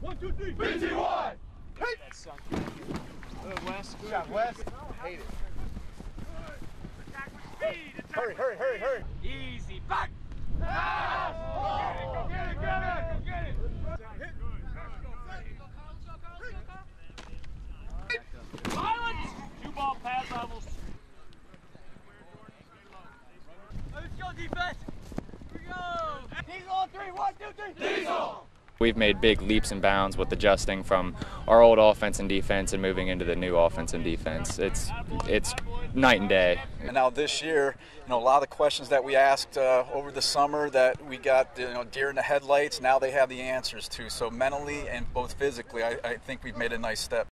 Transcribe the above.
1, 2, 3. BT1. Hey. That sunk. Good, Wes. Good shot, Wes. Hate it. Attack with speed. Hurry, hurry, hurry, hurry. Easy. Back. Pass. Go get it, get it, go get it. Silence. 2 ball pad levels. Let's go, defense. Here we go. Diesel on 3. 1, 2, 3. Diesel. We've made big leaps and bounds with adjusting from our old offense and defense and moving into the new offense and defense. It's night and day. And now this year, a lot of the questions that we asked over the summer that we got, deer in the headlights, now they have the answers to. So mentally and both physically, I think we've made a nice step.